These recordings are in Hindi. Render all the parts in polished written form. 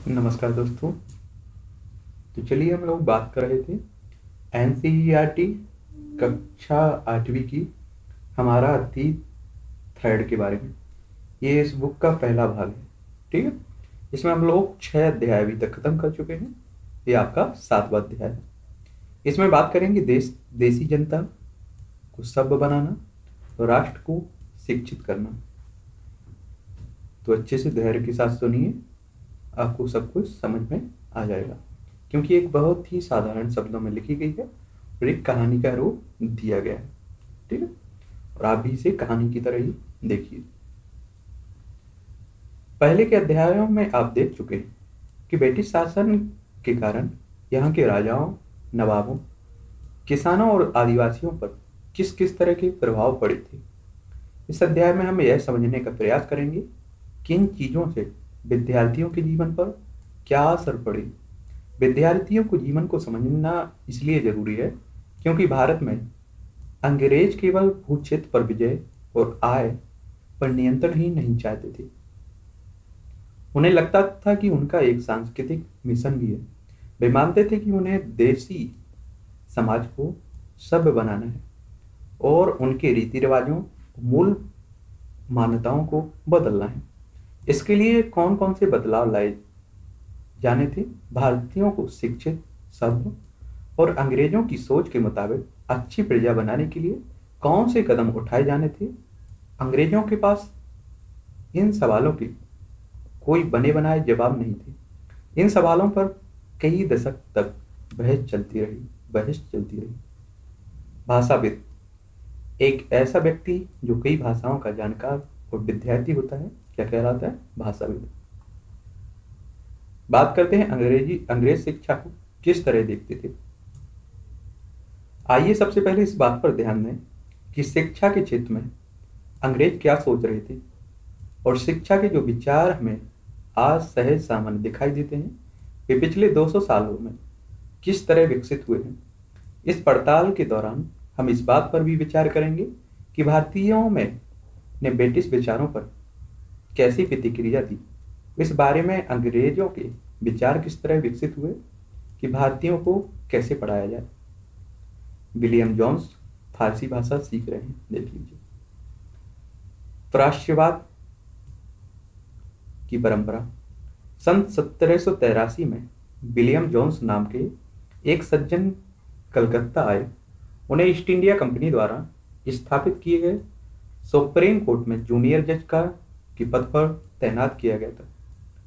नमस्कार दोस्तों। तो चलिए हम लोग बात कर रहे थे एनसीईआरटी कक्षा 8वीं की हमारा अतीत थर्ड के बारे में। ये इस बुक का पहला भाग है। ठीक है। इसमें हम लोग 6 अध्याय अभी तक खत्म कर चुके हैं। ये आपका 7वां अध्याय है। इसमें बात करेंगे देसी जनता को सभ्य बनाना और राष्ट्र को शिक्षित करना। तो अच्छे से धैर्य के साथ सुनिए, आपको सब कुछ समझ में आ जाएगा, क्योंकि एक बहुत ही साधारण शब्दों में लिखी गई है और एक कहानी का रूप दिया गया है। ठीक है। और आप भी इसे कहानी की तरह ही देखिए। पहले के अध्यायों में आप देख चुके हैं कि ब्रिटिश शासन के कारण यहाँ के राजाओं, नवाबों, किसानों और आदिवासियों पर किस किस तरह के प्रभाव पड़े थे। इस अध्याय में हम यह समझने का प्रयास करेंगे कि इन चीजों से विद्यार्थियों के जीवन पर क्या असर पड़े। विद्यार्थियों को जीवन को समझना इसलिए जरूरी है क्योंकि भारत में अंग्रेज केवल भूक्षेत्र पर विजय और आय पर नियंत्रण ही नहीं चाहते थे। उन्हें लगता था कि उनका एक सांस्कृतिक मिशन भी है। वे मानते थे कि उन्हें देसी समाज को सभ्य बनाना है और उनके रीति रिवाजों, मूल मान्यताओं को बदलना है। इसके लिए कौन कौन से बदलाव लाए जाने थे? भारतीयों को शिक्षित, सभ्य और अंग्रेजों की सोच के मुताबिक अच्छी प्रजा बनाने के लिए कौन से कदम उठाए जाने थे? अंग्रेजों के पास इन सवालों के कोई बने बनाए जवाब नहीं थे। इन सवालों पर कई दशक तक बहस चलती रही। भाषाविद एक ऐसा व्यक्ति जो कई भाषाओं का जानकार और विद्यार्थी होता है, क्या कहलाता है? भाषाविद। बात करते हैं अंग्रेज शिक्षा को किस तरह देखते थे। आइए सबसे पहले इस बात पर ध्यान दें कि शिक्षा के क्षेत्र में अंग्रेज क्या सोच रहे थे और शिक्षा के जो विचार हमें आज सहज सामान्य दिखाई देते हैं, वे पिछले 200 सालों में किस तरह विकसित हुए हैं। इस पड़ताल के दौरान हम इस बात पर भी विचार करेंगे कि भारतीयों में ने ब्रिटिश विचारों पर कैसी प्रतिक्रिया दी। इस बारे में अंग्रेजों के विचार किस तरह विकसित हुए कि भारतीयों को कैसे पढ़ाया जाए। विलियम जोन्स फारसी भाषा सीख रहे हैं, देख लीजिए। प्राच्यवाद की परंपरा। सन 1783 में विलियम जोन्स नाम के एक सज्जन कलकत्ता आए। उन्हें ईस्ट इंडिया कंपनी द्वारा स्थापित किए गए सुप्रीम कोर्ट में जूनियर जज के पद पर तैनात किया गया था।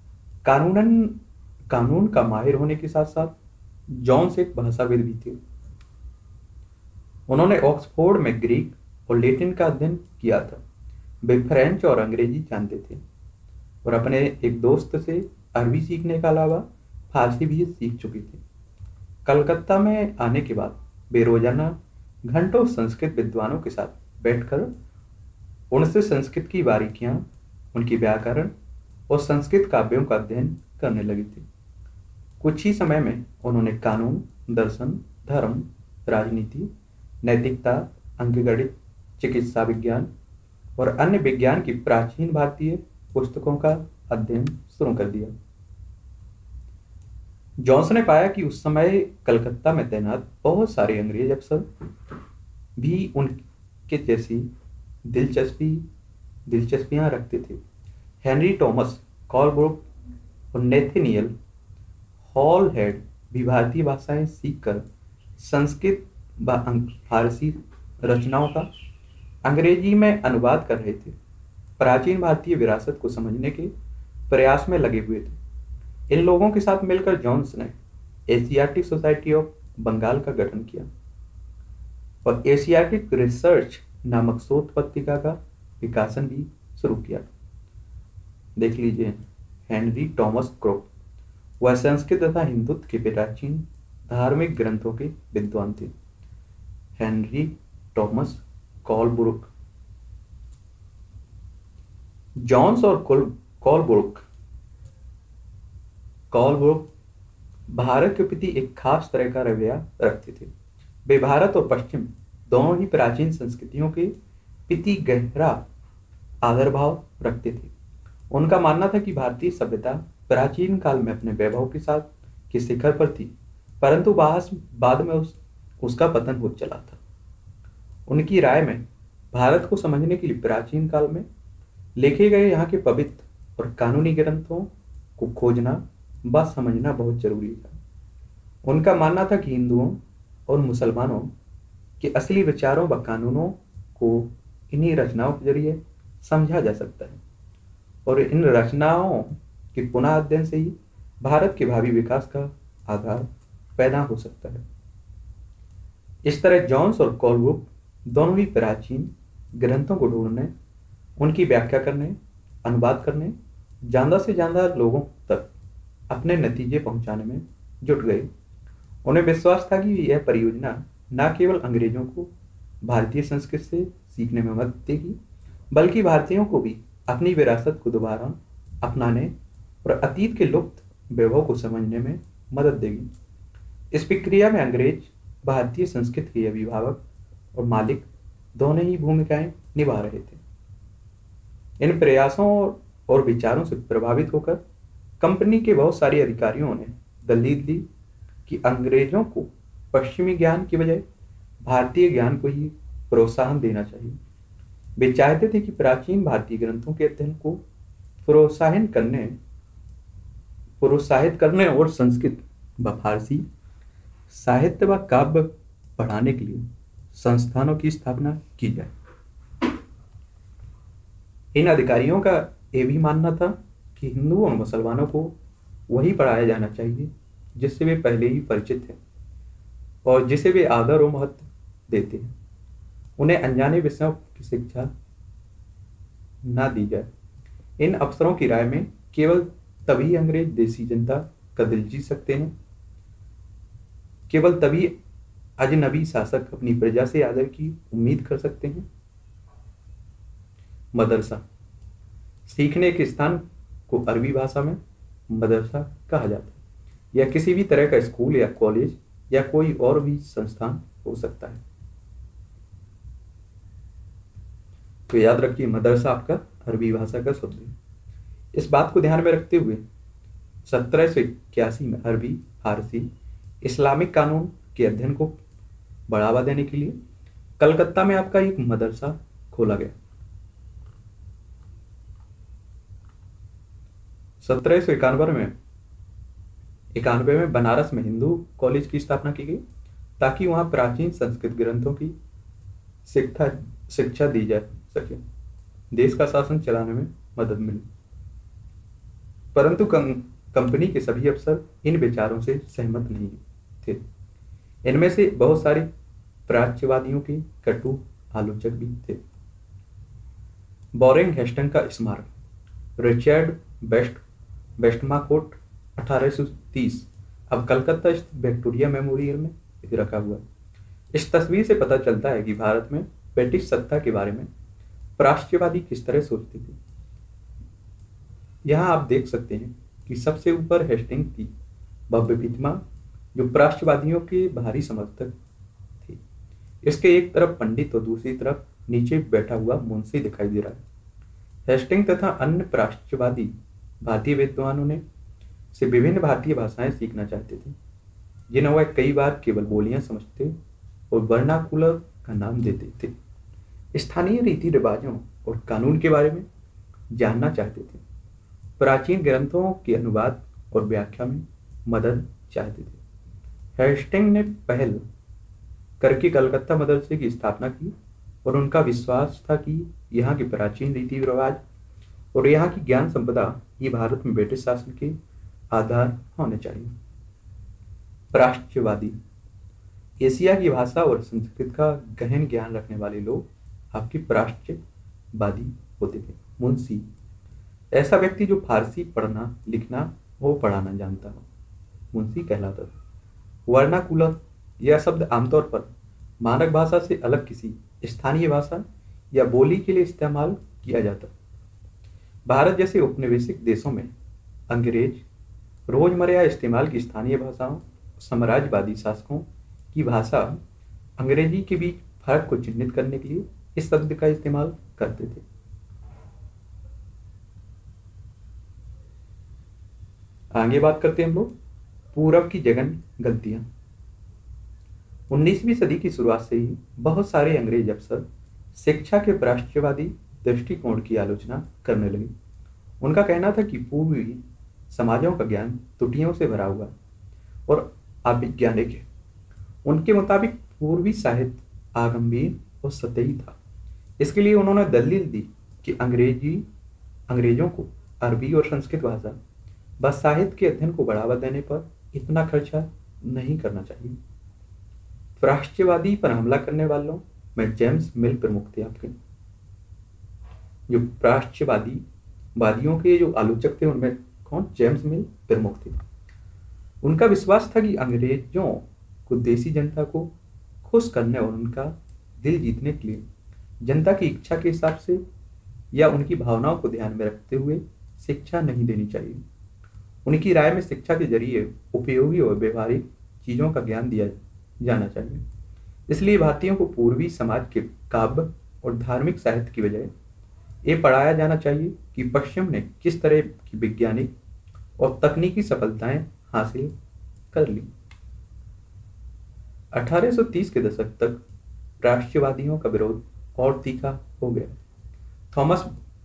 कानून का माहिर होने के साथ साथ जॉन्स एक भाषाविद भी थे। उन्होंने ऑक्सफोर्ड में ग्रीक और लैटिन का अध्ययन किया था। वे फ्रेंच और अंग्रेजी जानते थे और अपने एक दोस्त से अरबी सीखने के अलावा फारसी भी सीख चुके थे। कलकत्ता में आने के बाद वे रोजाना घंटों संस्कृत विद्वानों के साथ बैठकर उनसे संस्कृत की बारीकियां, उनकी व्याकरण और संस्कृत काव्यों का अध्ययन करने लगे थे। कुछ ही समय में उन्होंने कानून, दर्शन, धर्म, राजनीति, नैतिकता, अंकगणित, चिकित्सा विज्ञान और अन्य विज्ञान की प्राचीन भारतीय पुस्तकों का अध्ययन शुरू कर दिया। जॉन्स ने पाया कि उस समय कलकत्ता में तैनात बहुत सारे अंग्रेज अफसर भी उनके जैसी दिलचस्पियां रखते थे। हेनरी टॉमस, कॉलब्रुक और नेथेनियल हॉलहेड भी भारतीय भाषाएं सीखकर संस्कृत व फारसी रचनाओं का अंग्रेजी में अनुवाद कर रहे थे। प्राचीन भारतीय विरासत को समझने के प्रयास में लगे हुए थे। इन लोगों के साथ मिलकर जॉन्स ने एशियाटिक सोसाइटी ऑफ बंगाल का गठन किया और एशियाटिक रिसर्च नामक शोध पत्रिका का विकासन भी शुरू किया। देख लीजिए, हेनरी टॉमस क्रोक, वह संस्कृत तथा हिंदुत्व के प्राचीन धार्मिक ग्रंथों के विद्वान थे। Henry Thomas Colebrooke. जॉन्स और कॉलब्रुक भारत के प्रति एक खास तरह का रवैया रखते थे। वे भारत और पश्चिम दोनों ही प्राचीन संस्कृतियों के प्रति गहरा आदर भाव रखते थे। उनका मानना था कि भारतीय सभ्यता प्राचीन काल में अपने वैभव के साथ के शिखर पर थी, परंतु बाद में उसका पतन हो चला था। उनकी राय में भारत को समझने के लिए प्राचीन काल में लिखे गए यहाँ के पवित्र और कानूनी ग्रंथों को खोजना व समझना बहुत जरूरी था। उनका मानना था कि हिंदुओं और मुसलमानों के असली विचारों व कानूनों को इन्हीं रचनाओं के जरिए समझा जा सकता है, और इन रचनाओं के पुनः अध्ययन से ही भारत के भावी विकास का आधार पैदा हो सकता है। इस तरह जॉन्स और कोलब्रुक दोनों ही प्राचीन ग्रंथों को ढूंढने, उनकी व्याख्या करने, अनुवाद करने, ज्यादा से ज्यादा लोगों तक अपने नतीजे पहुंचाने में जुट गए। उन्हें विश्वास था कि यह परियोजना न केवल अंग्रेजों को भारतीय संस्कृति से सीखने में मदद देगी, बल्कि भारतीयों को भी अपनी विरासत को दोबारा अपनाने और अतीत के लुप्त वैभव को समझने में मदद देगी। इस प्रक्रिया में अंग्रेज भारतीय संस्कृति के अभिभावक और मालिक दोनों ही भूमिकाएं निभा रहे थे। इन प्रयासों और विचारों से प्रभावित होकर कंपनी के बहुत सारे अधिकारियों ने दलील दी कि अंग्रेजों को पश्चिमी ज्ञान की बजाय भारतीय ज्ञान को ही प्रोत्साहन देना चाहिए। वे चाहते थे कि प्राचीन भारतीय ग्रंथों के अध्ययन को प्रोत्साहित करने और संस्कृत व फारसी साहित्य व काव्य पढ़ाने के लिए संस्थानों की स्थापना की जाए। इन अधिकारियों का यह भी मानना था कि हिंदू और मुसलमानों को वही पढ़ाया जाना चाहिए जिससे वे पहले ही परिचित हैं और जिसे वे आदर और महत्व देते हैं। उन्हें अनजाने विषयों की शिक्षा ना दी जाए। इन अफसरों की राय में केवल तभी अंग्रेज देसी जनता का दिल जीत सकते हैं, केवल तभी अजनबी शासक अपनी प्रजा से आदर की उम्मीद कर सकते हैं। मदरसा सीखने के स्थान को अरबी भाषा में मदरसा कहा जाता है। यह किसी भी तरह का स्कूल या कॉलेज या कोई और भी संस्थान हो सकता है। तो याद रखिए, मदरसा आपका अरबी भाषा का शब्द है। इस बात को ध्यान में रखते हुए 1781 में अरबी, फारसी, इस्लामिक कानून के अध्ययन को बढ़ावा देने के लिए कलकत्ता में आपका एक मदरसा खोला गया। 1791 में बनारस में हिंदू कॉलेज की स्थापना की गई ताकि वहां प्राचीन संस्कृत ग्रंथों की शिक्षा दी जा सके, देश का शासन चलाने में मदद मिली। परंतु कंपनी के सभी अफसर इन विचारों से सहमत नहीं थे। इनमें से बहुत सारे प्राच्यवादियों के कटु आलोचक भी थे। बोरिंग हेस्टन का स्मारक रिचर्ड वेस्टमाकोट 1830 अब कलकत्ता स्थित विक्टोरिया मेमोरियल में रखा हुआ है। इस तस्वीर से पता चलता है कि भारत में ब्रिटिश सत्ता के बारे में प्राच्यवादी किस तरह सोचते थे। यहाँ आप देख सकते हैं कि सबसे ऊपर हेस्टिंग्स की भव्य प्रतिमा जो प्राच्यवादियों के भारी समर्थक थे। इसके एक तरफ पंडित और दूसरी तरफ नीचे बैठा हुआ मुंशी दिखाई दे रहा है। हेस्टिंग तथा अन्य प्राच्यवादी भारतीय विद्वानों ने से विभिन्न भारतीय भाषाएं सीखना चाहते थे, जिन्हें वह कई बार केवल बोलियां समझते और वर्नाकुलर का नाम देते थे। स्थानीय रीति रिवाजों और कानून के बारे में जानना चाहते थे। प्राचीन ग्रंथों के अनुवाद और व्याख्या में मदद चाहते थे। हेस्टिंग ने पहल करके कलकत्ता मदरसे की स्थापना की और उनका विश्वास था कि यहाँ के प्राचीन रीति रिवाज और यहाँ की ज्ञान संपदा ये भारत में ब्रिटिश शासन के आधार होने चाहिए। प्राच्यवादी एशिया की भाषा और संस्कृत का गहन ज्ञान रखने वाले लोग आपके प्राच्यवादी होते थे। मुंशी ऐसा व्यक्ति जो फारसी पढ़ना, लिखना और पढ़ाना जानता हो, मुंशी कहलाता था। वर्नाकुलर यह शब्द आमतौर पर मानक भाषा से अलग किसी स्थानीय भाषा या बोली के लिए इस्तेमाल किया जाता। भारत जैसे उपनिवेशिक देशों में अंग्रेज रोजमर्रा इस्तेमाल की स्थानीय भाषाओं, साम्राज्यवादी शासकों की भाषा अंग्रेजी के बीच फर्क को चिन्हित करने के लिए इस शब्द का इस्तेमाल करते थे। आगे बात करते हैं हम लोग पूरब की जघन गलतियां। 19वीं सदी की शुरुआत से ही बहुत सारे अंग्रेज अफसर शिक्षा के राष्ट्रवादी दृष्टिकोण की आलोचना करने लगे। उनका कहना था कि पूर्वी समाजों का ज्ञान त्रुटियों से भरा हुआ और अवैज्ञानिक है। उनके मुताबिक पूर्वी साहित्य आगंभीर और सतही था। इसके लिए उन्होंने दलील दी कि अंग्रेजों को अरबी और संस्कृत भाषा व साहित्य के अध्ययन को बढ़ावा देने पर इतना खर्चा नहीं करना चाहिए। राष्ट्रवादी पर हमला करने वालों में जेम्स मिल प्रमुख थे। आपके जो राष्ट्रवादी वादियों के जो आलोचक थे उनमें कौन? जेम्स मिल प्रमुख थे। उनका विश्वास था कि अंग्रेजों को देसी जनता को खुश करने और उनका दिल जीतने के लिए जनता की इच्छा के हिसाब से या उनकी भावनाओं को ध्यान में रखते हुए शिक्षा नहीं देनी चाहिए। उनकी राय में शिक्षा के जरिए उपयोगी और व्यवहारिक चीजों का ज्ञान दिया जाना चाहिए। इसलिए भारतीयों को पूर्वी समाज के काव्य और धार्मिक साहित्य की बजाय ये पढ़ाया जाना चाहिए कि पश्चिम ने किस तरह की वैज्ञानिक और तकनीकी सफलताएं हासिल कर ली। 1830 के दशक तक राष्ट्रवादियों का विरोध और तीखा हो गया। थॉमस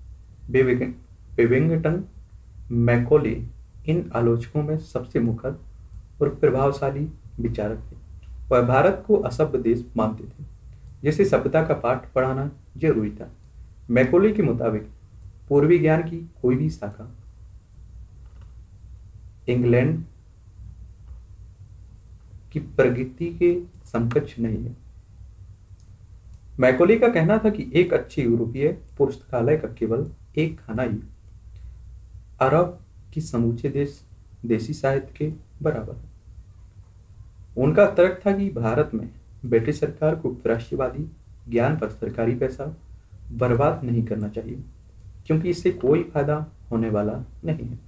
बेबिंगटन मैकॉले इन आलोचकों में सबसे मुखर और प्रभावशाली विचारक थे। वह भारत को असभ्य देश मानते थे जिसे सभ्यता का पाठ पढ़ाना जरूरी था। मैकॉले के मुताबिक पूर्वी ज्ञान की कोई भी शाखा इंग्लैंड की प्रगति के समकक्ष नहीं है। मैकॉले का कहना था कि एक अच्छी यूरोपीय पुस्तकालय का केवल एक खाना ही अरब की समूचे देसी साहित्य के बराबर है। उनका तर्क था कि भारत में ब्रिटिश सरकार को राष्ट्रवादी ज्ञान पर सरकारी पैसा बर्बाद नहीं करना चाहिए क्योंकि इससे कोई फायदा होने वाला नहीं है।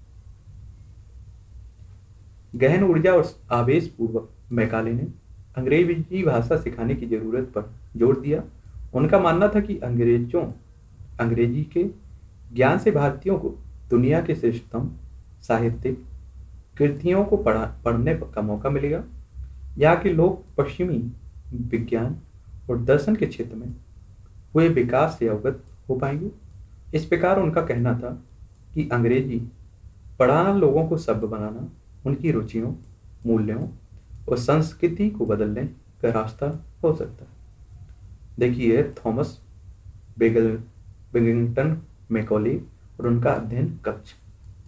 गहन ऊर्जा और आवेश पूर्वक मैकाले ने अंग्रेजी भाषा सिखाने की जरूरत पर जोर दिया। उनका मानना था कि अंग्रेजी के ज्ञान से भारतीयों को दुनिया के श्रेष्ठतम साहित्यिक कृतियों को पढ़ने का मौका मिलेगा। यहाँ के लोग पश्चिमी विज्ञान और दर्शन के क्षेत्र में हुए विकास से अवगत हो पाएंगे। इस प्रकार उनका कहना था कि अंग्रेजी पढ़ाना लोगों को सभ्य बनाना, उनकी रुचियों, मूल्यों और संस्कृति को बदलने का रास्ता हो सकता है। देखिए थॉमस बेगिंगटन मैकॉले और उनका अध्ययन कक्ष।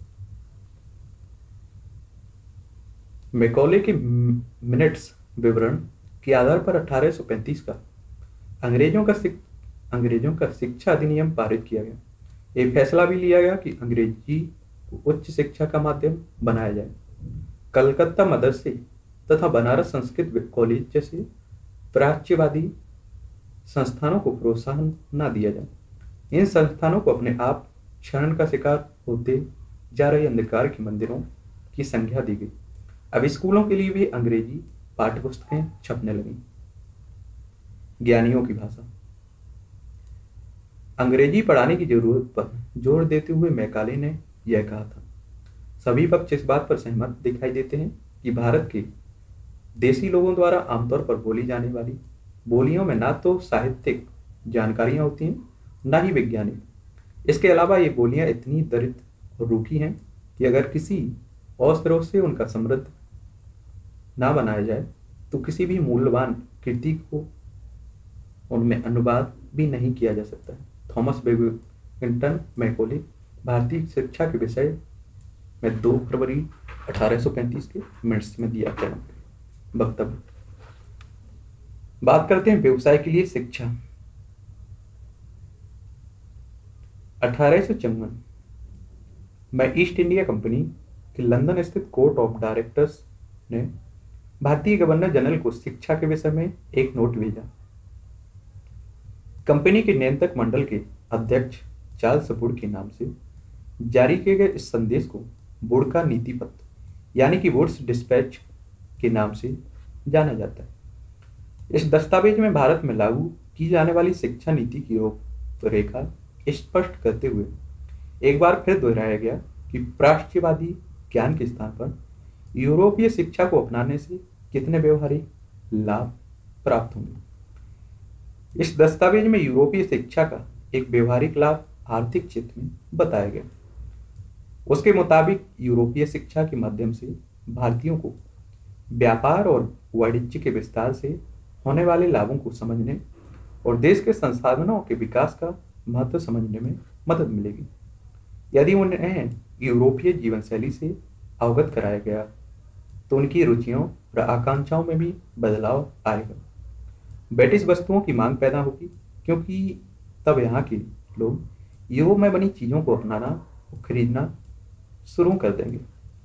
मैकॉले के मिनट्स विवरण के आधार पर 1835 का अंग्रेजों का शिक्षा अधिनियम पारित किया गया। ये फैसला भी लिया गया कि अंग्रेजी को उच्च शिक्षा का माध्यम बनाया जाए। कलकत्ता मदरसे तथा बनारस संस्कृत कॉलेज जैसे प्राच्यवादी संस्थानों को प्रोत्साहन न दिया जाए। इन संस्थानों को अपने आप क्षरण का शिकार होते जा रहे अंधकार के मंदिरों की संज्ञा दी गई। अब स्कूलों के लिए भी अंग्रेजी पाठ्यपुस्तकें छपने लगी। ज्ञानियों की भाषा। अंग्रेजी पढ़ाने की जरूरत पर जोर देते हुए मैकाले ने यह कहा था, सभी पक्ष इस बात पर सहमत दिखाई देते हैं कि भारत के देसी लोगों द्वारा आमतौर पर बोली जाने वाली बोलियों में ना तो साहित्यिक जानकारियां होती हैं, ना ही वैज्ञानिक। इसके अलावा ये बोलियां इतनी दरिद्र और रूखी हैं कि अगर किसी और स्रोत से उनका समृद्ध ना बनाया जाए तो किसी भी मूल्यवान कृति को उनमें अनुवाद भी नहीं किया जा सकता है। थॉमस बेगिंगटन मैकॉले भारतीय शिक्षा के विषय में 2 फरवरी 1835 के मिनट्स में दिया गया वक्तव्य। बात करते हैं व्यवसाय के लिए शिक्षा। 1854 में ईस्ट इंडिया कंपनी के लंदन स्थित कोर्ट ऑफ डायरेक्टर्स ने भारतीय गवर्नर जनरल को शिक्षा के विषय में एक नोट भेजा। कंपनी के नियंत्रक मंडल के अध्यक्ष चार्ल्स वुड के नाम से जारी किए गए इस संदेश को वुड का नीति पत्र यानी कि वुड्स डिस्पैच के नाम से जाना जाता है। इस दस्तावेज में भारत में लागू की जाने वाली शिक्षा नीति की रूपरेखा स्पष्ट करते हुए एक बार फिर दोहराया गया कि राष्ट्रवादी ज्ञान के स्थान पर यूरोपीय शिक्षा को अपनाने से कितने व्यवहारिक लाभ प्राप्त होंगे। इस दस्तावेज में यूरोपीय शिक्षा का एक व्यवहारिक लाभ आर्थिक क्षेत्र में बताया गया। उसके मुताबिक यूरोपीय शिक्षा के माध्यम से भारतीयों को व्यापार और वाणिज्य के विस्तार से होने वाले लाभों को समझने और देश के संसाधनों के विकास का महत्व समझने में मदद मिलेगी। यदि उन्हें यूरोपीय जीवन शैली से अवगत कराया गया तो उनकी रुचियों और आकांक्षाओं में भी बदलाव आएगा। ब्रिटिश वस्तुओं की मांग पैदा होगी क्योंकि तब यहाँ के लोग यूरोप में बनी चीजों को अपनाना और खरीदना शुरू कर देंगे।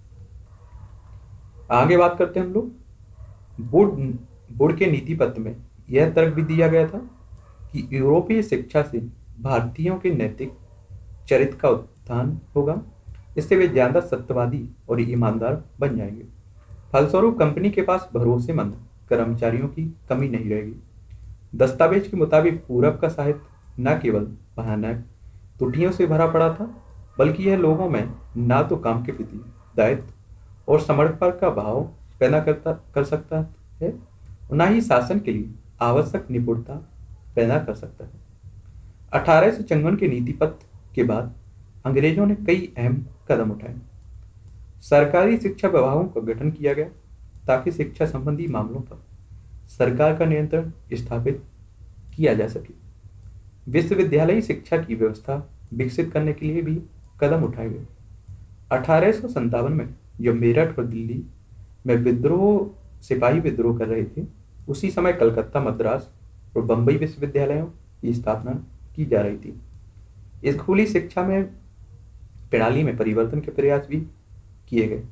आगे बात करते हैं हम लोग। बोर्ड के नीति पत्र में यह तर्क भी दिया गया था कि यूरोपीय शिक्षा से भारतीयों के नैतिक चरित्र का उत्थान होगा। इससे वे ज्यादा सत्यवादी और ईमानदार बन जाएंगे। फलस्वरूप कंपनी के पास भरोसेमंद कर्मचारियों की कमी नहीं रहेगी। दस्तावेज के मुताबिक पूरब का साहित्य न केवल भयानक त्रुटियों से भरा पड़ा था, बल्कि यह लोगों में ना तो काम के प्रति दायित्व और समर्पण का भाव पैदा कर सकता है और न ही शासन के लिए आवश्यक निपुणता पैदा कर सकता है। 1856 के नीति पत्र के बाद अंग्रेजों ने कई अहम कदम उठाए। सरकारी शिक्षा विभागों का गठन किया गया ताकि शिक्षा संबंधी मामलों पर सरकार का नियंत्रण स्थापित किया जा सके। विश्वविद्यालयी शिक्षा की व्यवस्था विकसित करने के लिए भी कदम उठाए गए। 1857 में जब मेरठ और दिल्ली में सिपाही विद्रोह कर रहे थे, उसी समय कलकत्ता, मद्रास और बंबई विश्वविद्यालयों की स्थापना की जा रही थी। स्कूली शिक्षा में प्रणाली में परिवर्तन के प्रयास भी किए गए।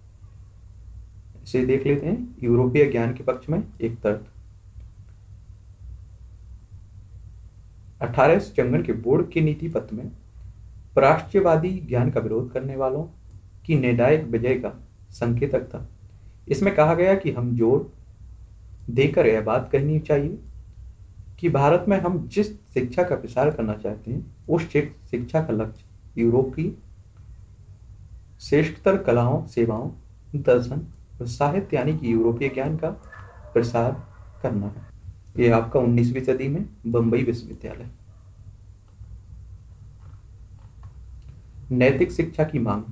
इसे देख लेते हैं। यूरोपीय ज्ञान के पक्ष में एक तर्क। 1856 के बोर्ड के नीति पत्र में प्राच्यवादी ज्ञान का विरोध करने वालों की निर्णायक विजय का संकेतक था। इसमें कहा गया कि हम जोर देकर यह बात कहनी चाहिए कि भारत में हम जिस शिक्षा का प्रसार करना चाहते हैं, उस शिक्षा का लक्ष्य यूरोप की श्रेष्ठतर कलाओं, सेवाओं, दर्शन और साहित्य यानी कि यूरोपीय ज्ञान का प्रसार करना है। यह आपका 19वीं सदी में बंबई विश्वविद्यालय। नैतिक शिक्षा की मांग।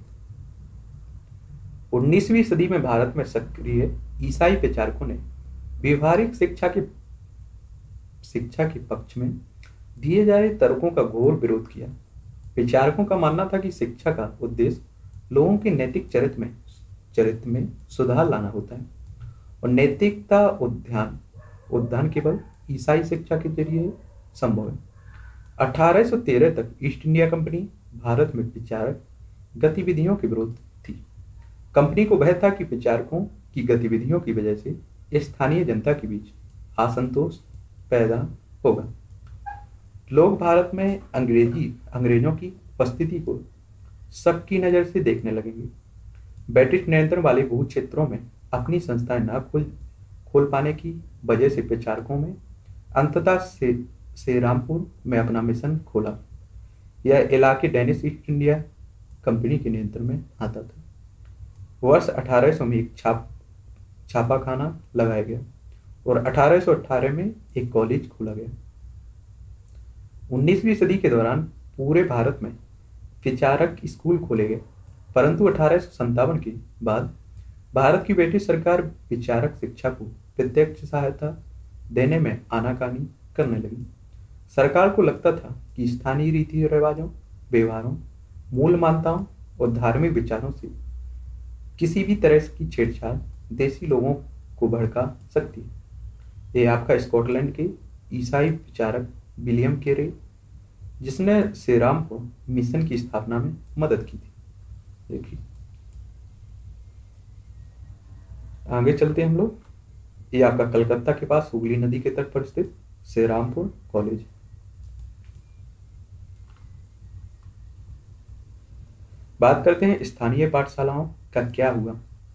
19वीं सदी में भारत में सक्रिय ईसाई प्रचारकों ने व्यवहारिक शिक्षा के पक्ष में दिए जा रहे तर्कों का घोर विरोध किया। प्रचारकों का मानना था कि शिक्षा का उद्देश्य लोगों के नैतिक चरित्र में सुधार लाना होता है और नैतिकता उद्यान केवल ईसाई शिक्षा के जरिए संभव है। 1813 तक ईस्ट इंडिया कंपनी भारत में प्रचारक गतिविधियों के विरोध थी। कंपनी को भय था कि प्रचारकों की गतिविधियों की वजह से स्थानीय जनता के बीच असंतोष पैदा होगा। लोग भारत में अंग्रेजों की उपस्थिति को शक की नजर से देखने लगेंगे। ब्रिटिश नियंत्रण वाले भू क्षेत्रों में अपनी संस्थाएं न खोल पाने की वजह से प्रचारकों में अंततः श्रीरामपुर में अपना मिशन खोला। यह इलाके डेनिश ईस्ट इंडिया कंपनी के नियंत्रण में आता था। वर्ष 1800 में एक छापाखाना लगाया गया और 1818 में एक कॉलेज खोला गया। 19वीं सदी के दौरान पूरे भारत में प्रचारक स्कूल खोले गए, परंतु 1857 के बाद भारत की ब्रिटिश सरकार प्रचारक शिक्षा को प्रत्यक्ष सहायता देने में आनाकानी करने लगी। सरकार को लगता था कि स्थानीय रीति रिवाजों, व्यवहारों, मूल मान्यताओं और धार्मिक विचारों से किसी भी तरह की छेड़छाड़ देसी लोगों को भड़का सकती है। ये आपका स्कॉटलैंड के ईसाई प्रचारक विलियम केरे, जिसने श्रीरामपुर मिशन की स्थापना में मदद की थी। देखिए आगे चलते हैं हम लोग। ये आपका कलकत्ता के पास हुगली नदी के तट पर स्थित श्रीरामपुर कॉलेज। बात करते हैं स्थानीय पाठशालाओं का क्या हुआ।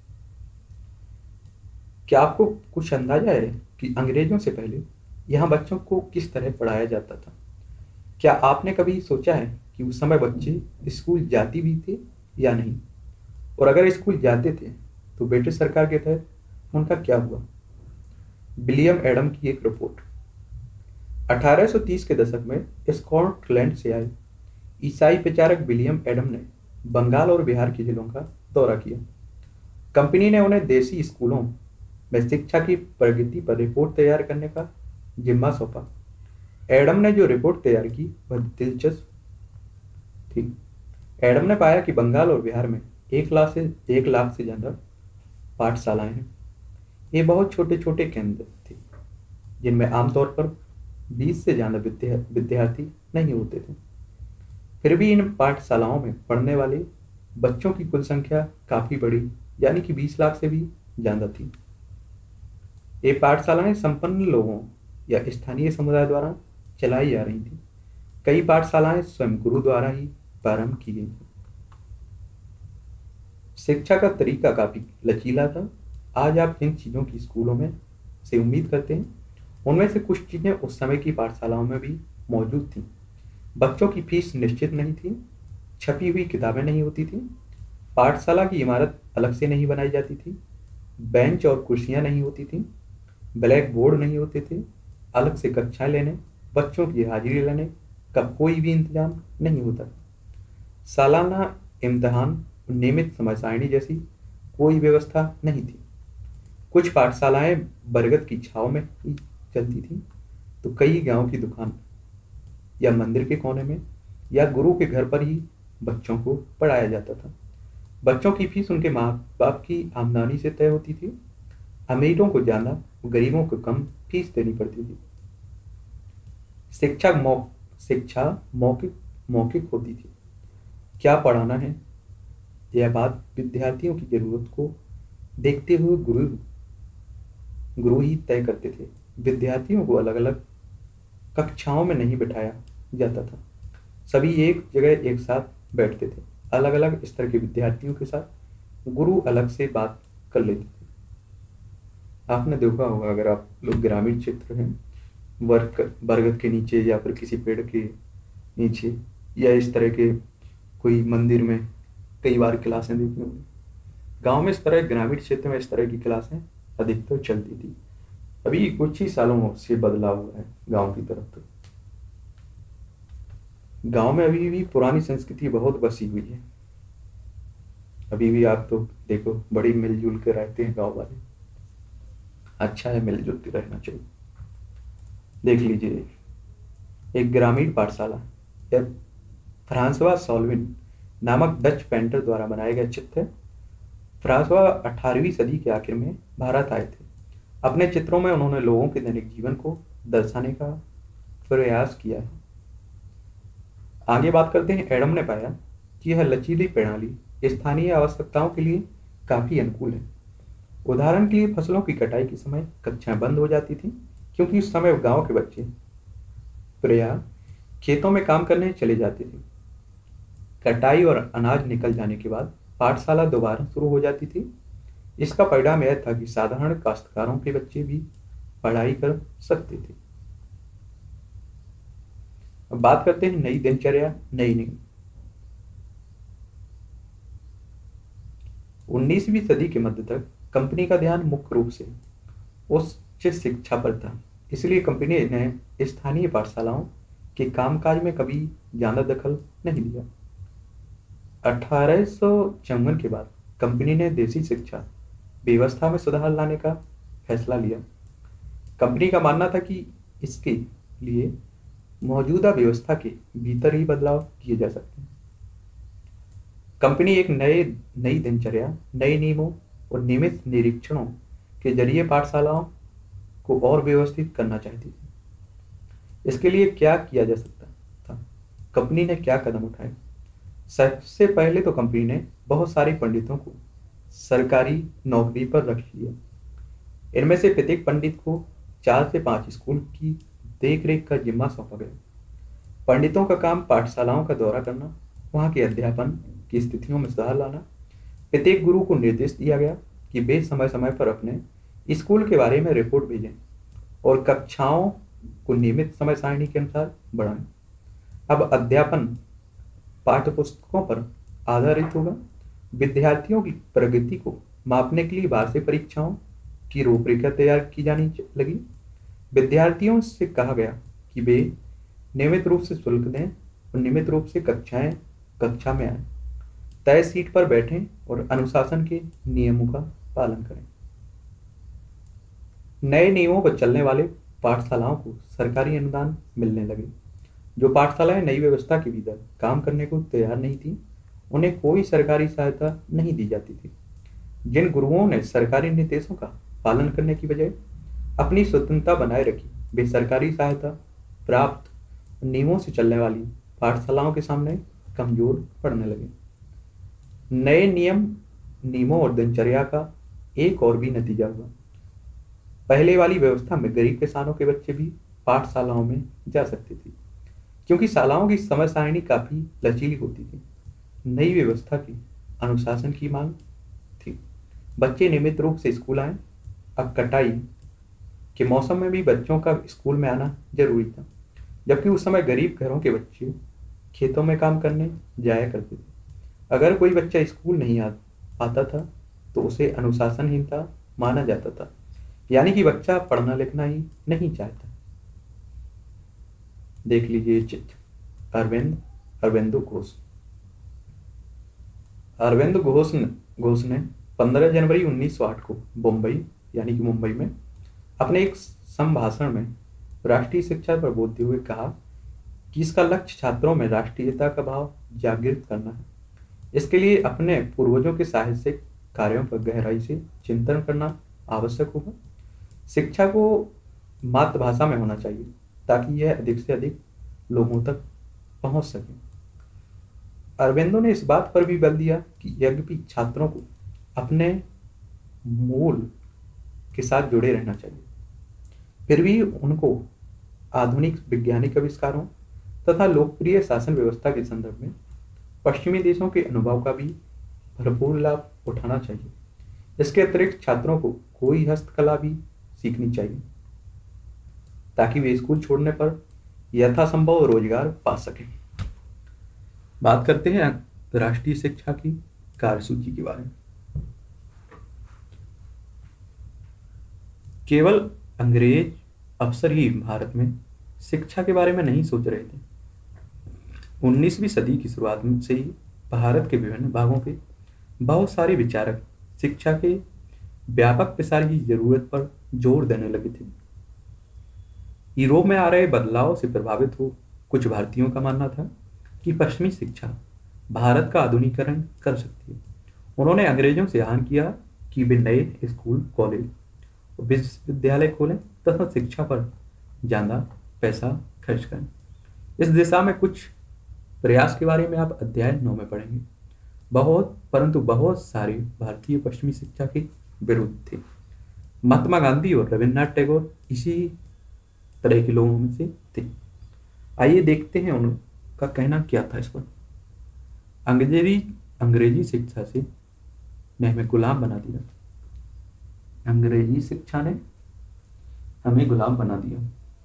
क्या आपको कुछ अंदाजा है कि अंग्रेजों से पहले यहाँ बच्चों को किस तरह पढ़ाया जाता था? क्या आपने कभी सोचा है कि उस समय बच्चे स्कूल जाती भी थे या नहीं? और अगर स्कूल जाते थे तो ब्रिटिश सरकार के तहत उनका क्या हुआ? विलियम एडम की एक रिपोर्ट। 1830 के दशक में स्कॉटलैंड से आए ईसाई प्रचारक विलियम एडम ने बंगाल और बिहार की जेलों का दौरा किया। कंपनी ने उन्हें देसी स्कूलों में शिक्षा की प्रगति पर रिपोर्ट तैयार करने का जिम्मा सौंपा। एडम ने जो रिपोर्ट तैयार की वह दिलचस्प थी। एडम ने पाया कि बंगाल और बिहार में 1 लाख से ज्यादा पाठशालाएं हैं। ये बहुत छोटे छोटे केंद्र थे जिनमें आमतौर पर 20 से ज्यादा विद्यार्थी नहीं होते थे। फिर भी इन पाठशालाओं में पढ़ने वाले बच्चों की कुल संख्या काफी बड़ी, यानी कि 20 लाख से भी ज्यादा थी। ये पाठशालाएं संपन्न लोगों या स्थानीय समुदाय द्वारा चलाई जा रही थी। कई पाठशालाएं स्वयं गुरु द्वारा ही प्रारंभ की गई थी। शिक्षा का तरीका काफी लचीला था। आज आप जिन चीजों की स्कूलों में से उम्मीद करते हैं उनमें से कुछ चीजें उस समय की पाठशालाओं में भी मौजूद थीं। बच्चों की फीस निश्चित नहीं थी, छपी हुई किताबें नहीं होती थी, पाठशाला की इमारत अलग से नहीं बनाई जाती थी, बेंच और कुर्सियां नहीं होती थी, ब्लैक बोर्ड नहीं होते थे, अलग से कक्षाएं लेने, बच्चों की हाजिरी लेने का कोई भी इंतजाम नहीं होता था। सालाना इम्तिहान, नियमित समय सारणी जैसी कोई व्यवस्था नहीं थी। कुछ पाठशालाएं बरगद की छांव में ही चलती थी, तो कई गांव की दुकान या मंदिर के कोने में या गुरु के घर पर ही बच्चों को पढ़ाया जाता था। बच्चों की फीस उनके माँ बाप की आमदनी से तय होती थी। अमीरों को ज्यादा, गरीबों को कम फीस देनी पड़ती थी। शिक्षा मौखिक मौखिक होती थी। क्या पढ़ाना है यह बात विद्यार्थियों की जरूरत को देखते हुए गुरु ही तय करते थे। विद्यार्थियों को अलग अलग कक्षाओं में नहीं बिठाया जाता था। सभी एक जगह एक साथ बैठते थे। अलग अलग स्तर के विद्यार्थियों के साथ गुरु अलग से बात कर लेते थे। आपने देखा होगा, अगर आप लोग ग्रामीण क्षेत्र हैं, बरगद के नीचे या फिर किसी पेड़ के नीचे या इस तरह के कोई मंदिर में कई बार क्लासें देखी होंगी। गांव में इस तरह, ग्रामीण क्षेत्र में इस तरह की क्लासें अधिकतर चलती थी। अभी कुछ ही सालों से बदलाव हुआ है गांव की तरफ। तो गांव में अभी भी पुरानी संस्कृति बहुत बसी हुई है। अभी भी आप तो देखो, बड़ी मिलजुल के रहते हैं गांव वाले। अच्छा है, मिलजुल के रहना चाहिए। देख लीजिए, एक ग्रामीण पाठशाला या फ्रांसवा सॉल्विन नामक डच पेंटर द्वारा बनाया गया चित्र है। फ्रांसवा 18वीं सदी के आखिर में भारत आए थे। अपने चित्रों में उन्होंने लोगों के दैनिक जीवन को दर्शाने का प्रयास किया है। आगे बात करते हैं। एडम ने पाया कि यह लचीली प्रणाली स्थानीय आवश्यकताओं के लिए काफी अनुकूल है। उदाहरण के लिए फसलों की कटाई के समय कक्षाएं बंद हो जाती थी, क्योंकि उस समय गांव के बच्चे प्रायः खेतों में काम करने चले जाते थे। कटाई और अनाज निकल जाने के बाद पाठशाला दोबारा शुरू हो जाती थी। इसका परिणाम यह था कि साधारण काश्तकारों के बच्चे भी पढ़ाई कर सकते थे। अब बात करते हैं नई दिनचर्या, नई नींव। 19वीं सदी के मध्य तक कंपनी का ध्यान मुख्य रूप से उच्च शिक्षा पर था। इसलिए कंपनी ने स्थानीय पाठशालाओं के कामकाज में कभी ज्यादा दखल नहीं दिया। 1854 के बाद कंपनी ने देसी शिक्षा व्यवस्था में सुधार लाने का फैसला लिया। कंपनी का मानना था कि इसके लिए मौजूदा व्यवस्था के भीतर ही बदलाव किए जा सकते हैं। कंपनी एक नई दिनचर्या, नए नियमों और नियमित निरीक्षणों के जरिए पाठशालाओं को और व्यवस्थित करना चाहती थी। इसके लिए क्या किया जा सकता था? कंपनी ने क्या कदम उठाए? सबसे पहले तो कंपनी ने बहुत सारे पंडितों को सरकारी नौकरी पर रख लिया। इनमें से प्रत्येक पंडित को 4 से 5 स्कूल की देखरेख का जिम्मा सौंपा गया। पंडितों का काम पाठशालाओं का दौरा करना, वहां के अध्यापन की स्थितियों में सुधार लाना। प्रत्येक गुरु को निर्देश दिया गया कि वे समय समय पर अपने स्कूल के बारे में रिपोर्ट भेजें और कक्षाओं को नियमित समय सारणी के अनुसार बढ़ाएं। अब अध्यापन पाठ्य पुस्तकों पर आधारित होगा विद्यार्थियों की प्रगति को मापने के लिए वार्षिक परीक्षाओं की रूपरेखा तैयार की जानी लगी। विद्यार्थियों से कहा गया कि वे नियमित रूप से शुल्क दें और नियमित रूप से कक्षा में आए, तय सीट पर बैठें और अनुशासन के नियमों का पालन करें। नए नियमों पर चलने वाले पाठशालाओं को सरकारी अनुदान मिलने लगे। जो पाठशालाएं नई व्यवस्था के भीतर काम करने को तैयार नहीं थी, उन्हें कोई सरकारी सहायता नहीं दी जाती थी। जिन गुरुओं ने सरकारी निर्देशों का पालन करने की बजाय अपनी स्वतंत्रता बनाए रखी, वे सरकारी सहायता प्राप्त नियमों से चलने वाली पाठशालाओं के सामने कमजोर पड़ने लगे। नए नियमों और दिनचर्या का एक और भी नतीजा हुआ। पहले वाली व्यवस्था में गरीब किसानों के बच्चे भी पाठशालाओं में जा सकते थे, क्योंकि शालाओं की समय सारणी काफी लचीली होती थी। नई व्यवस्था की अनुशासन की मांग थी। बच्चे नियमित रूप से स्कूल आए। अब कटाई के मौसम में भी बच्चों का स्कूल में आना जरूरी था, जबकि उस समय गरीब घरों के बच्चे खेतों में काम करने जाया करते थे। अगर कोई बच्चा स्कूल नहीं आता था तो उसे अनुशासनहीनता माना जाता था, यानी कि बच्चा पढ़ना लिखना ही नहीं चाहता। देख लीजिए चित्र। अरविंदो घोष। अरविंद घोष ने 15 जनवरी 1908 को मुंबई यानी कि मुंबई में अपने एक संभाषण में राष्ट्रीय शिक्षा पर बोलते हुए कहा कि इसका लक्ष्य छात्रों में राष्ट्रीयता का भाव जागृत करना है। इसके लिए अपने पूर्वजों के साहित्यिक कार्यों पर गहराई से चिंतन करना आवश्यक होगा। शिक्षा को मातृभाषा में होना चाहिए ताकि यह अधिक से अधिक लोगों तक पहुंच सके। अरविंदो ने इस बात पर भी बल दिया कि यद्यपि छात्रों को अपने मूल के साथ जुड़े रहना चाहिए, फिर भी उनको आधुनिक वैज्ञानिक आविष्कारों तथा लोकप्रिय शासन व्यवस्था के संदर्भ में पश्चिमी देशों के अनुभव का भी भरपूर लाभ उठाना चाहिए। इसके अतिरिक्त छात्रों को कोई हस्तकला भी सीखनी चाहिए ताकि वे स्कूल छोड़ने पर यथासंभव रोजगार पा सकें। बात करते हैं राष्ट्रीय शिक्षा की कार्यसूची के बारे में। केवल अंग्रेज अफसर ही भारत में शिक्षा के बारे में नहीं सोच रहे थे। 19वीं सदी की शुरुआत से ही भारत के विभिन्न भागों के बहुत सारे विचारक शिक्षा के व्यापक प्रसार की जरूरत पर जोर देने लगे थे। यूरोप में आ रहे बदलाव से प्रभावित हो कुछ भारतीयों का मानना था कि पश्चिमी शिक्षा भारत का आधुनिकीकरण कर सकती है। उन्होंने अंग्रेजों से आह्वान किया कि वे नए स्कूल, कॉलेज और विश्वविद्यालय खोलें तथा शिक्षा पर ज्यादा पैसा खर्च करें। इस दिशा में कुछ प्रयास के बारे में आप अध्याय 9 में पढ़ेंगे। बहुत सारे भारतीय पश्चिमी शिक्षा के विरुद्ध थे। महात्मा गांधी और रविन्द्रनाथ टैगोर इसी तरह के लोगों में से थे। आइए देखते हैं उनका कहना क्या था इस पर। अंग्रेजी शिक्षा से ने हमें गुलाम बना दिया। अंग्रेजी शिक्षा ने हमें गुलाम बना दिया।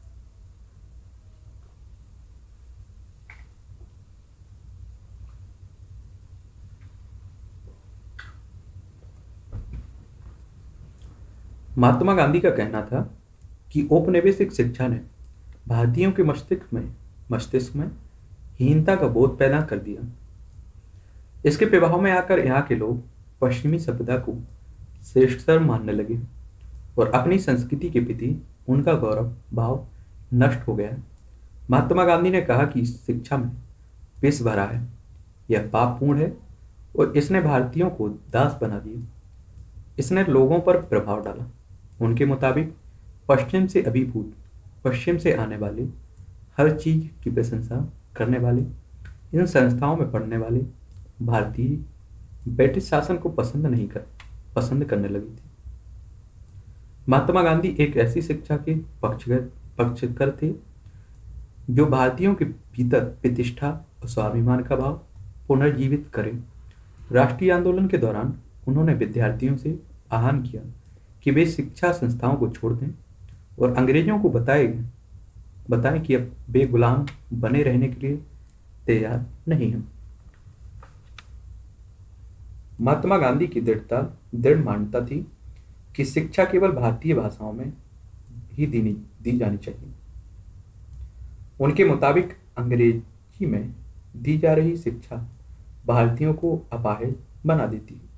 महात्मा गांधी का कहना था कि औपनिवेशिक शिक्षा ने भारतीयों के मस्तिष्क में हीनता का बोध पैदा कर दिया। इसके प्रभाव में आकर यहाँ के लोग पश्चिमी सभ्यता को श्रेष्ठतर मानने लगे और अपनी संस्कृति के प्रति उनका गौरव भाव नष्ट हो गया। महात्मा गांधी ने कहा कि शिक्षा में विष भरा है, यह पापपूर्ण है और इसने भारतीयों को दास बना दिया। इसने लोगों पर प्रभाव डाला। उनके मुताबिक पश्चिम से आने वाले हर चीज की प्रशंसा करने वाले इन संस्थाओं में पढ़ने वाले भारतीय ब्रिटिश शासन को पसंद करने लगी थी। महात्मा गांधी एक ऐसी शिक्षा के पक्षकर थे जो भारतीयों के भीतर प्रतिष्ठा और स्वाभिमान का भाव पुनर्जीवित करे। राष्ट्रीय आंदोलन के दौरान उन्होंने विद्यार्थियों से आह्वान किया कि वे शिक्षा संस्थाओं को छोड़ दें और अंग्रेजों को बताएं कि अब वे गुलाम बने रहने के लिए तैयार नहीं हैं। महात्मा गांधी की दृढ़ मान्यता थी कि शिक्षा केवल भारतीय भाषाओं में ही दी जानी चाहिए। उनके मुताबिक अंग्रेजी में दी जा रही शिक्षा भारतीयों को अपाहिज बना देती है।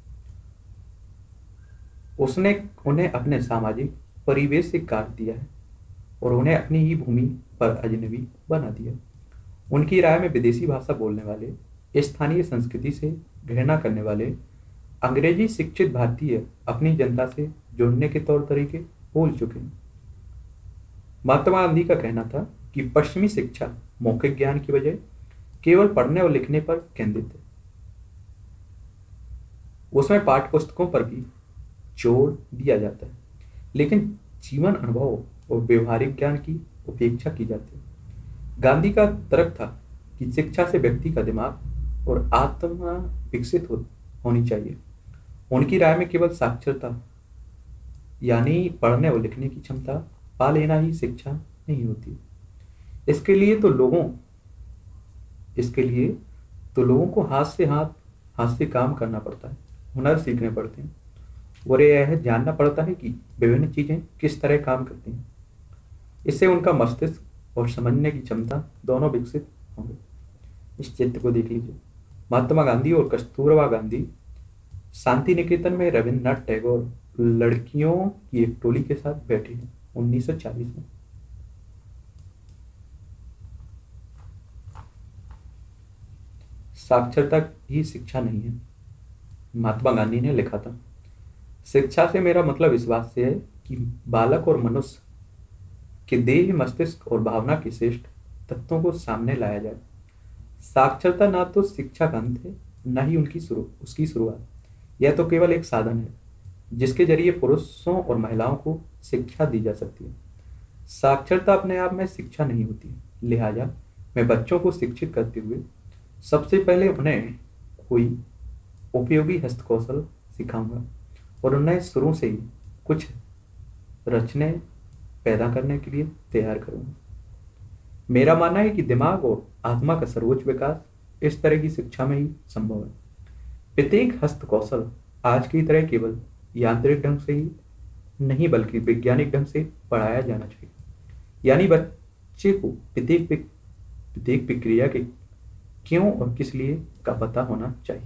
उसने उन्हें अपने सामाजिक परिवेश से काट दिया है और उन्हें अपनी ही भूमि पर अजनबी बना दिया। उनकी राय में विदेशी भाषा बोलने वाले, स्थानीय संस्कृति से घृणा करने वाले अंग्रेजी शिक्षित भारतीय अपनी जनता से जुड़ने के तौर तरीके भूल चुके हैं। महात्मा गांधी का कहना था कि पश्चिमी शिक्षा मौखिक ज्ञान की बजाय केवल पढ़ने और लिखने पर केंद्रित है। उसमें पाठ्य पुस्तकों पर भी जोर दिया जाता है, लेकिन जीवन अनुभव और व्यवहारिक ज्ञान की उपेक्षा की जाती है। गांधी का तर्क था कि शिक्षा से व्यक्ति का दिमाग और आत्मा विकसित होनी चाहिए। उनकी राय में केवल साक्षरता यानी पढ़ने और लिखने की क्षमता पा लेना ही शिक्षा नहीं होती। इसके लिए तो लोगों को हाथ से काम करना पड़ता है, हुनर सीखने पड़ते हैं और यह जानना पड़ता है कि विभिन्न चीजें किस तरह काम करती हैं। इससे उनका मस्तिष्क और समझने की क्षमता दोनों विकसित होंगे। इस चित्र को देख लीजिए। महात्मा गांधी और कस्तूरबा गांधी शांति निकेतन में रविन्द्रनाथ टैगोर लड़कियों की एक टोली के साथ बैठे हैं 1940 में। साक्षरता ही शिक्षा नहीं है। महात्मा गांधी ने लिखा था, शिक्षा से मेरा मतलब इस बात से है कि बालक और मनुष्य के देह, मस्तिष्क और भावना के श्रेष्ठ तत्वों को सामने लाया जाए। साक्षरता ना तो शिक्षा का अंत है, न ही उसकी शुरुआत। यह तो केवल एक साधन है जिसके जरिए पुरुषों और महिलाओं को शिक्षा दी जा सकती है। साक्षरता अपने आप में शिक्षा नहीं होती। लिहाजा मैं बच्चों को शिक्षित करते हुए सबसे पहले उन्हें कोई उपयोगी हस्तकौशल सिखाऊंगा और उन्हें शुरू से ही कुछ रचने पैदा करने के लिए तैयार करूंगा। मेरा मानना है कि दिमाग और आत्मा का सर्वोच्च विकास इस तरह की शिक्षा में ही संभव है। प्रत्येक हस्तकौशल आज की तरह केवल यांत्रिक ढंग से ही नहीं बल्कि वैज्ञानिक ढंग से पढ़ाया जाना चाहिए। यानी बच्चे को प्रत्येक प्रक्रिया के क्यों और किस लिए का पता होना चाहिए।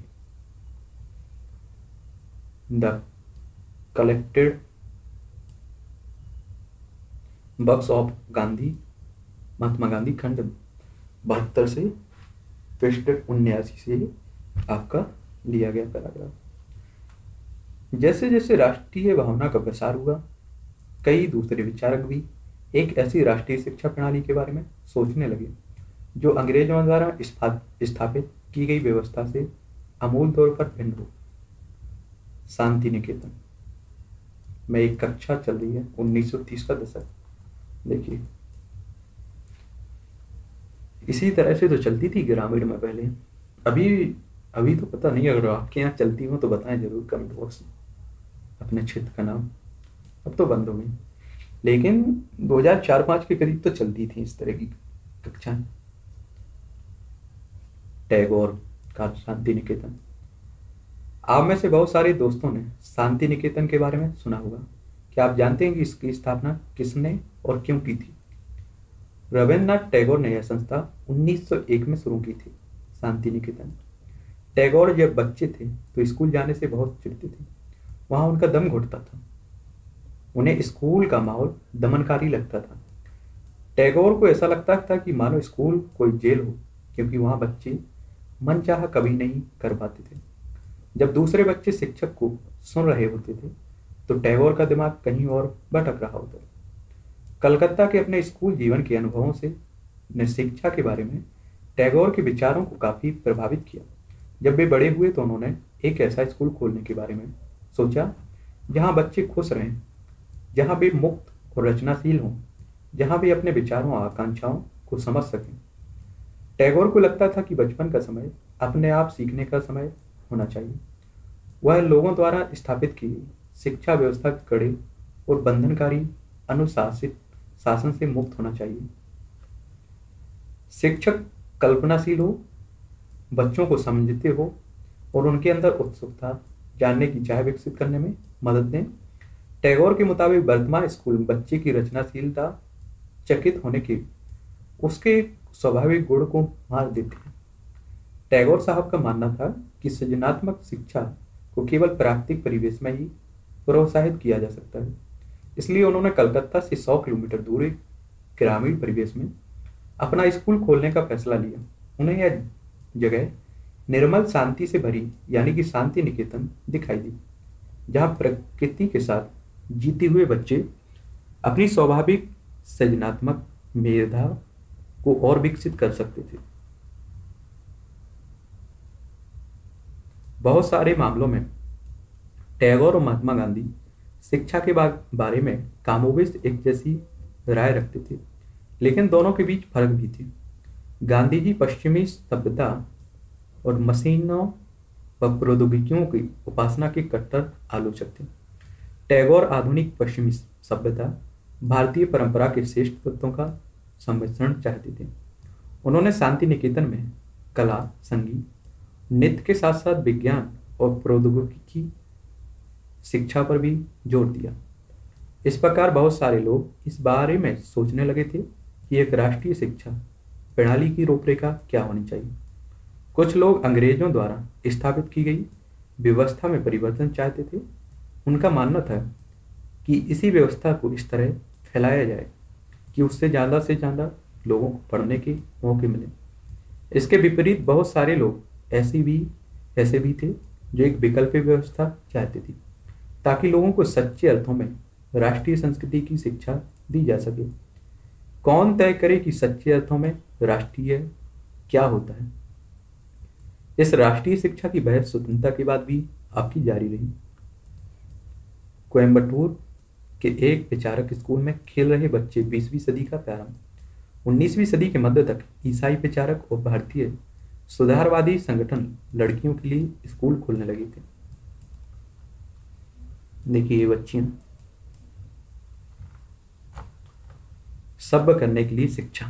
The collected works of Gandhi, Mahatma Gandhi, खंड 72 से पृष्ठ 79 से आपका लिया गया पैराग्राफ। जैसे जैसे राष्ट्रीय भावना का प्रसार हुआ, कई दूसरे विचारक भी एक ऐसी राष्ट्रीय शिक्षा प्रणाली के बारे में सोचने लगे जो अंग्रेजों द्वारा स्थापित की गई व्यवस्था से आमूल तौर पर भिन्न हो। शांति निकेतन में एक कक्षा चल रही है, 1930 का दशक। देखिए, इसी तरह से तो चलती थी ग्रामीण में पहले। अभी तो पता नहीं, अगर आपके यहाँ चलती हो तो बताएं जरूर कमेंट बॉक्स में अपने क्षेत्र का नाम। अब तो बंद हो गई, लेकिन 2004-05 के करीब तो चलती थी इस तरह की कक्षाएं। टैगोर का शांति निकेतन। आप में से बहुत सारे दोस्तों ने शांति निकेतन के बारे में सुना होगा। क्या आप जानते हैं कि इसकी स्थापना किसने और क्यों की थी? रविन्द्रनाथ टैगोर ने यह संस्था 1901 में शुरू की थी। शांति निकेतन। टैगोर जब बच्चे थे तो स्कूल जाने से बहुत चिढ़ते थे। वहां उनका दम घुटता था। उन्हें स्कूल का माहौल दमनकारी लगता था। टैगोर को ऐसा लगता था कि मानो स्कूल कोई जेल हो, क्योंकि वहां बच्चे मनचाहा कभी नहीं कर पाते थे। जब दूसरे बच्चे शिक्षक को सुन रहे होते थे तो टैगोर का दिमाग कहीं और भटक रहा होता। कलकत्ता के अपने स्कूल जीवन के अनुभवों से ने शिक्षा के बारे में टैगोर के विचारों को काफी प्रभावित किया। जब वे बड़े हुए तो उन्होंने एक ऐसा स्कूल खोलने के बारे में सोचा जहां बच्चे खुश रहें, जहां वे मुक्त और रचनाशील हों, जहां वे अपने विचारों और आकांक्षाओं को समझ सकें। टैगोर को लगता था कि बचपन का समय अपने आप सीखने का समय होना चाहिए। वह लोगों द्वारा स्थापित की गई शिक्षा व्यवस्था के कड़े और बंधनकारी अनुशासित शासन से मुक्त होना चाहिए। शिक्षक कल्पनाशील हो, बच्चों को समझते हो और उनके अंदर उत्सुकता, जानने की चाह विकसित करने में मदद दें। टैगोर के मुताबिक वर्तमान स्कूल बच्चे की रचनाशीलता चकित होने की उसके स्वाभाविक गुण को मार देते हैं। टैगोर साहब का मानना था कि सृजनात्मक शिक्षा को केवल प्राकृतिक परिवेश में ही प्रोत्साहित किया जा सकता है। इसलिए उन्होंने कलकत्ता से 100 किलोमीटर दूर एक ग्रामीण परिवेश में अपना स्कूल खोलने का फैसला लिया। उन्हें यह जगह निर्मल शांति से भरी यानी कि शांति निकेतन दिखाई दी, जहाँ प्रकृति के साथ जीते हुए बच्चे अपनी स्वाभाविक सृजनात्मक मेधा को और विकसित कर सकते थे। बहुत सारे मामलों में टैगोर और महात्मा गांधी शिक्षा के बारे में कमोबेश एक जैसी राय रखते थे, लेकिन दोनों के बीच फर्क भी थे। गांधी जी पश्चिमी सभ्यता और मशीनों व प्रौद्योगिकियों की उपासना के कट्टर आलोचक थे। टैगोर आधुनिक पश्चिमी सभ्यता, भारतीय परंपरा के श्रेष्ठ तत्वों का सम्मिश्रण चाहते थे। उन्होंने शांति निकेतन में कला, संगीत, नृत्य के साथ साथ विज्ञान और प्रौद्योगिकी शिक्षा पर भी जोर दिया। इस प्रकार बहुत सारे लोग इस बारे में सोचने लगे थे कि एक राष्ट्रीय शिक्षा प्रणाली की रूपरेखा क्या होनी चाहिए। कुछ लोग अंग्रेजों द्वारा स्थापित की गई व्यवस्था में परिवर्तन चाहते थे। उनका मानना था कि इसी व्यवस्था को इस तरह फैलाया जाए कि उससे ज़्यादा से ज़्यादा लोगों को पढ़ने के मौके मिले। इसके विपरीत बहुत सारे लोग ऐसे भी थे जो एक वैकल्पिक व्यवस्था चाहते थे, ताकि लोगों को सच्चे अर्थों में राष्ट्रीय संस्कृति की शिक्षा दी जा सके। कौन तय करे कि सच्चे अर्थों में राष्ट्रीय क्या होता है? इस राष्ट्रीय शिक्षा की बहस स्वतंत्रता के बाद भी आपकी जारी रही। कोयम्बटूर के एक विचारक स्कूल में खेल रहे बच्चे 20वीं सदी का प्रारंभ, 19वीं सदी के मध्य तक ईसाई विचारक और भारतीय सुधारवादी संगठन लड़कियों के लिए स्कूल खोलने लगे थे। देखिए ये बच्चियां, सभ्य करने के लिए शिक्षा।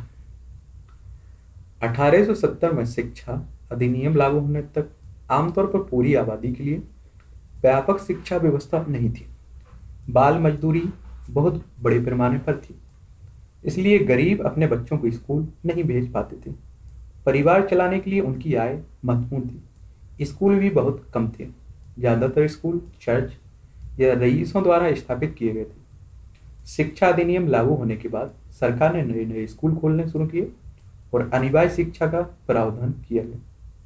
1870 में शिक्षा अधिनियम लागू होने तक आमतौर पर पूरी आबादी के लिए व्यापक शिक्षा व्यवस्था नहीं थी। बाल मजदूरी बहुत बड़े पैमाने पर थी, इसलिए गरीब अपने बच्चों को स्कूल नहीं भेज पाते थे। परिवार चलाने के लिए उनकी आय महत्वपूर्ण थी। स्कूल भी बहुत कम थे। ज़्यादातर स्कूल चर्च या रईसों द्वारा स्थापित किए गए थे। शिक्षा अधिनियम लागू होने के बाद सरकार ने नए नए स्कूल खोलने शुरू किए और अनिवार्य शिक्षा का प्रावधान किया गया।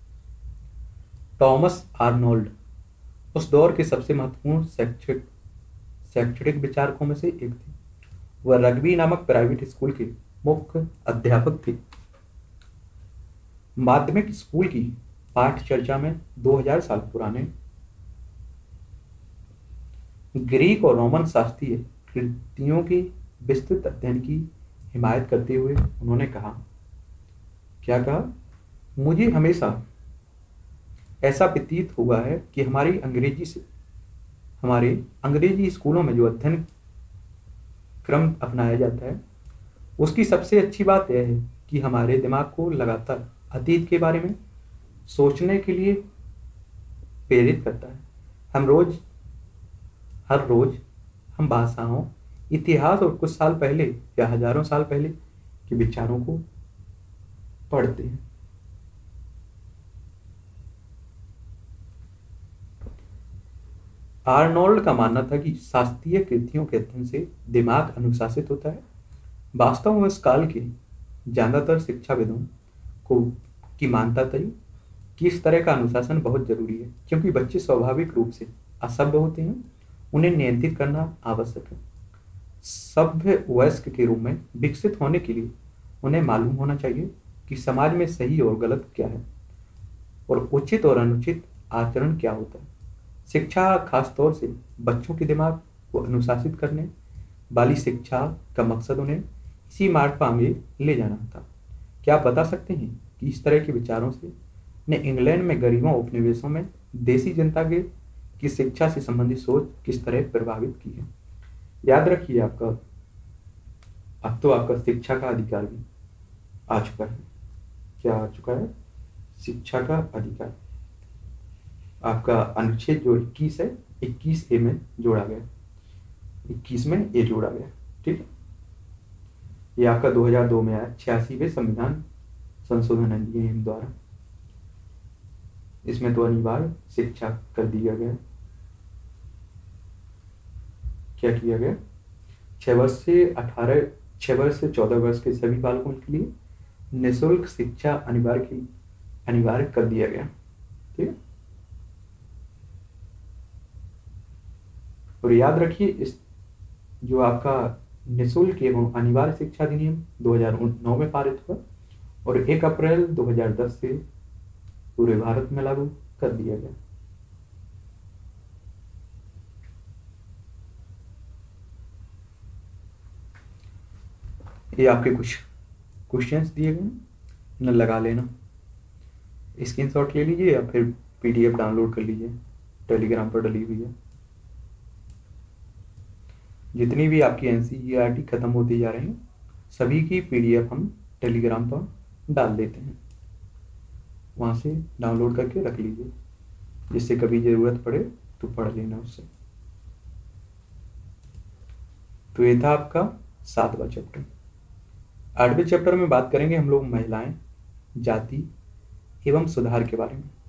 टॉमस आर्नोल्ड उस दौर के सबसे महत्वपूर्ण शैक्षणिक विचारकों में से एक थे। वह रग्बी नामक प्राइवेट स्कूल के मुख्य अध्यापक थे। माध्यमिक स्कूल की पाठ चर्चा में 2000 साल पुराने ग्रीक और रोमन शास्त्रीय कृतियों की विस्तृत अध्ययन की हिमायत करते हुए उन्होंने कहा, क्या कहा? मुझे हमेशा ऐसा प्रतीत हुआ है कि हमारे अंग्रेजी स्कूलों में जो अध्ययन क्रम अपनाया जाता है उसकी सबसे अच्छी बात यह है कि हमारे दिमाग को लगातार अतीत के बारे में सोचने के लिए प्रेरित करता है। हर रोज हम भाषाओं, इतिहास और कुछ साल पहले या हजारों साल पहले के विचारों को पढ़ते हैं। आर्नोल्ड का मानना था कि शास्त्रीय कृतियों के अध्ययन से दिमाग अनुशासित होता है। वास्तव में इस काल के ज्यादातर शिक्षाविदों की मानता थी कि इस तरह का अनुशासन बहुत जरूरी है, क्योंकि बच्चे स्वाभाविक रूप से असभ्य होते हैं। उन्हें नियंत्रित करना आवश्यक है। सभ्य वयस्क के रूप में विकसित होने के लिए उन्हें मालूम होना चाहिए कि समाज में सही और गलत क्या है और उचित और अनुचित आचरण क्या होता है। शिक्षा खासतौर से बच्चों के दिमाग को अनुशासित करने वाली शिक्षा का मकसद उन्हें इसी मार्ग पर आगे ले जाना था। क्या आप बता सकते हैं कि इस तरह के विचारों से ने इंग्लैंड में गरीबों उपनिवेशों में देसी जनता की शिक्षा से संबंधित सोच किस तरह प्रभावित की है? याद रखिए, अब तो आपका शिक्षा का अधिकार भी आ चुका है। क्या आ चुका है? शिक्षा का अधिकार। आपका अनुच्छेद जो 21 है, 21A में जोड़ा गया, 21 में ए जोड़ा गया। ठीक है, ये आपका 2002 में आया, 86वें संविधान संशोधन अधिनियम द्वारा। इसमें तो अनिवार्य शिक्षा कर दिया गया। क्या किया गया? 6 वर्ष से 14 वर्ष के सभी बालकों के लिए निःशुल्क शिक्षा अनिवार्य कर दिया गया। ठीक है, और याद रखिए, इस जो आपका निःशुल्क एवं अनिवार्य शिक्षा अधिनियम 2009 में पारित हुआ और 1 अप्रैल 2010 से पूरे भारत में लागू कर दिया गया। ये आपके कुछ क्वेश्चंस दिए गए, न लगा लेना, स्क्रीनशॉट ले लीजिए या फिर PDF डाउनलोड कर लीजिए, टेलीग्राम पर डली हुई है। जितनी भी आपकी NCERT खत्म होती जा रही हैं, सभी की PDF हम टेलीग्राम पर डाल देते हैं, वहाँ से डाउनलोड करके रख लीजिए, जिससे कभी ज़रूरत पड़े तो पढ़ लेना उससे। तो ये था आपका 7वां चैप्टर। 8वें चैप्टर में बात करेंगे हम लोग महिलाएं, जाति एवं सुधार के बारे में।